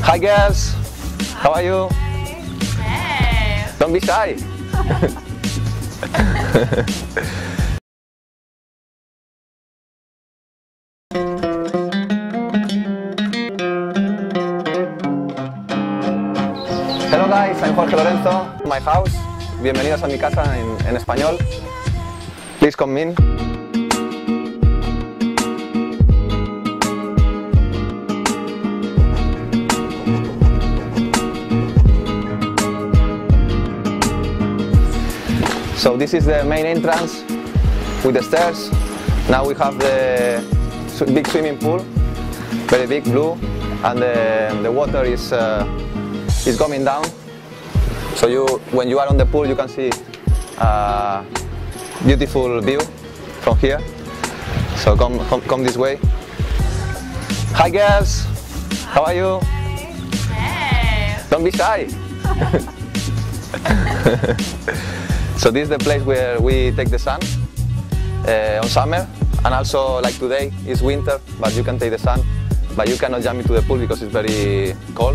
Hi girls, how are you? Hey. Don't be shy. Hello guys, I'm Jorge Lorenzo, my house. Bienvenidos a mi casa en español. Please come in. So this is the main entrance with the stairs. Now we have the big swimming pool, very big, blue, and the water is coming down. So when you are on the pool, you can see a beautiful view from here. So come this way. Hi girls, how are you? Hey. Don't be shy. So this is the place where we take the sun on summer, and also like today is winter, but you can take the sun, but you cannot jump into the pool because it's very cold.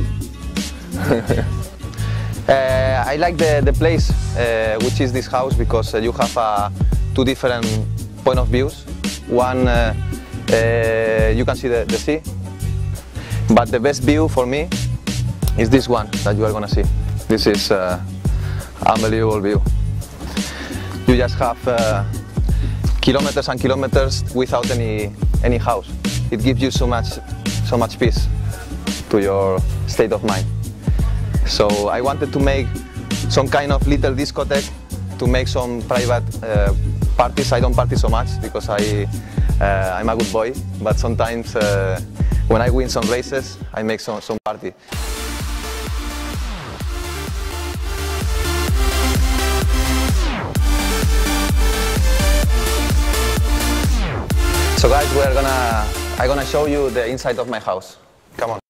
I like the place, which is this house, because you have two different point of views. One, you can see the sea, but the best view for me is this one that you are gonna see. This is unbelievable view. You just have kilometers and kilometers without any house. It gives you so much peace to your state of mind. So I wanted to make some kind of little discotheque to make some private parties. I don't party so much because I'm a good boy, but sometimes when I win some races, I make some party. So guys, I'm gonna show you the inside of my house. Come on.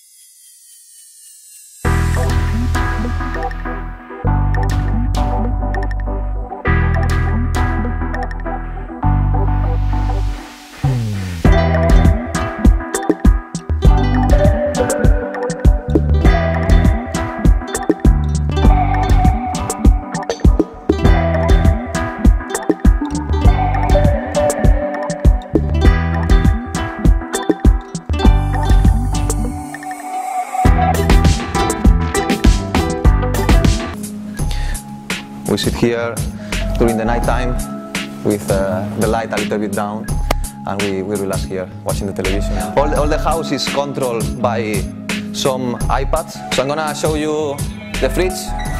We sit here during the night time with the light a little bit down, and we relax here watching the television. All the house is controlled by some iPads. So I'm gonna show you the fridge.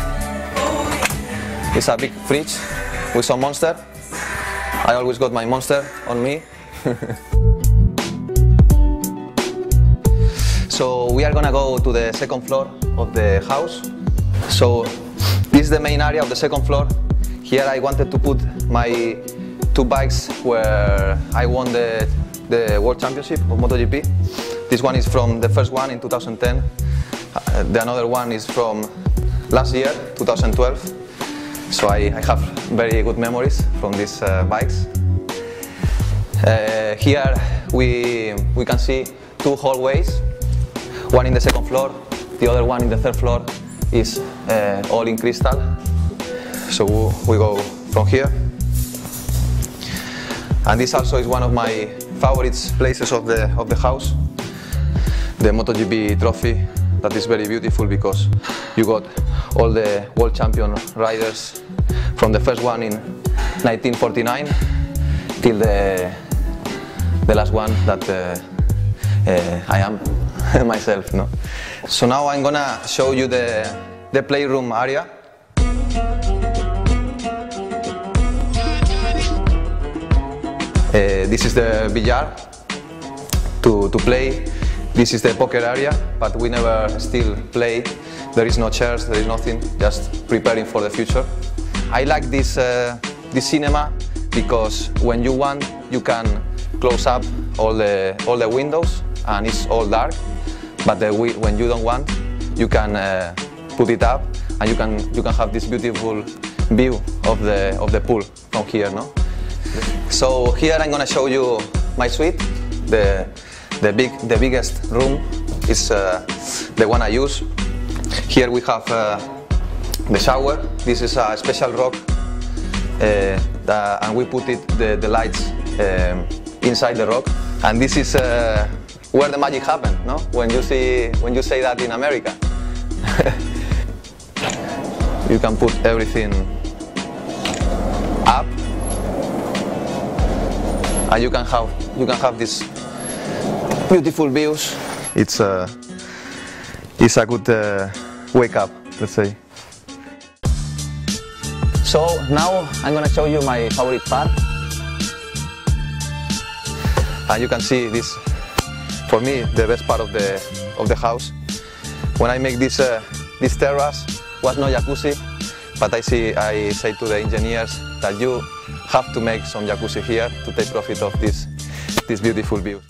It's a big fridge with some Monster. I always got my Monster on me. So we are gonna go to the second floor of the house. So this is the main area of the second floor. Here I wanted to put my two bikes where I won the World Championship of MotoGP. This one is from the first one in 2010. The another one is from last year, 2012. So I have very good memories from these bikes. Here we can see two hallways. One in the second floor, the other one in the third floor is all in crystal. So we go from here. And this also is one of my favorite places of the house. The MotoGP trophy, that is very beautiful because you got all the world champion riders from the first one in 1949 till the last one that I am myself. No? So now I'm gonna show you the playroom area. This is the billiard to play. This is the poker area, but we never still play. There is no chairs, there is nothing, just preparing for the future. I like this cinema because when you want, you can close up all the windows and it's all dark. But when you don't want, you can put it up and you can have this beautiful view of the pool from here, no? So here I'm gonna show you my suite, the biggest room is the one I use. Here we have the shower. This is a special rock, and we put the lights inside the rock. And this is where the magic happens, no? When you say that in America. You can put everything up, and you can have these beautiful views. It's a good wake up, let's say. So now I'm gonna show you my favorite part. And you can see this, for me, the best part of the house. When I make this terrace, was no jacuzzi, but I say to the engineers that you have to make some jacuzzi here to take profit of this beautiful view.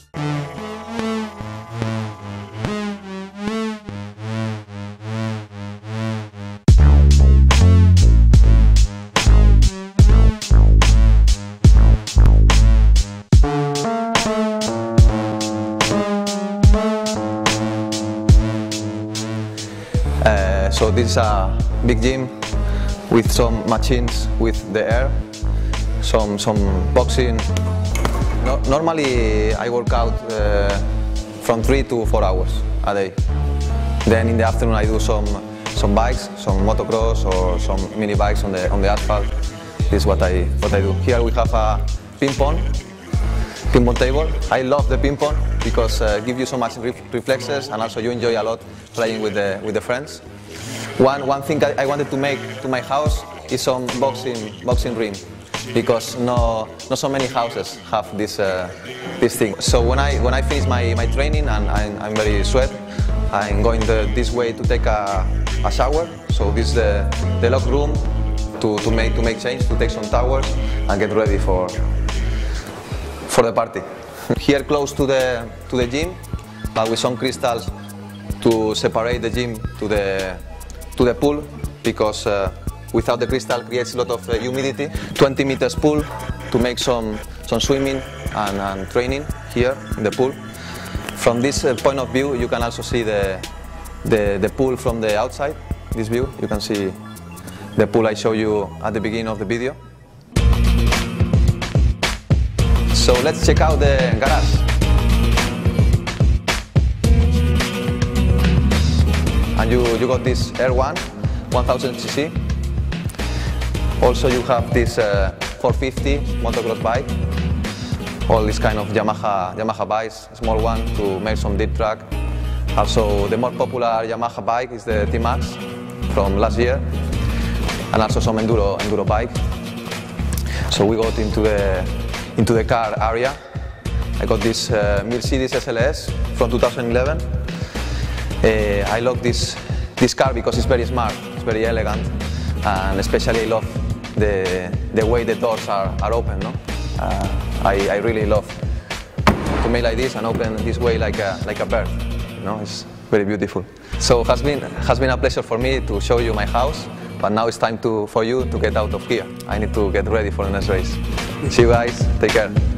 So this is a big gym with some machines with the air, some boxing. Normally I work out from 3 to 4 hours a day. Then in the afternoon I do some bikes, some motocross or some mini bikes on the asphalt. This is what I do. Here we have a ping pong table. I love the ping pong because it gives you so much reflexes, and also you enjoy a lot playing with the friends. One thing I wanted to make to my house is some boxing ring, because not so many houses have this thing. So when I finish my training and I'm very sweat, I'm going this way to take a shower. So this is the locker room to make change, to take some towels and get ready for the party. Here close to the gym, but with some crystals to separate the gym to the pool, because without the crystal creates a lot of humidity. 20 meters pool to make some swimming and training here in the pool. From this point of view, you can also see the pool from the outside. This view, you can see the pool I showed you at the beginning of the video. So let's check out the garage. And you got this Air 1 1000cc. Also you have this 450 motocross bike. All this kind of Yamaha bikes, small one to make some dirt track. Also the more popular Yamaha bike is the T-Max from last year, and also some enduro bike. So we got into the car area. I got this Mercedes SLS from 2011. I love this car because it's very smart, it's very elegant, and especially I love the way the doors are open. No? I really love to make like this and open this way like a bird. You know? It's very beautiful. So it has been a pleasure for me to show you my house, but now it's time for you to get out of here. I need to get ready for the next race. See you guys, take care.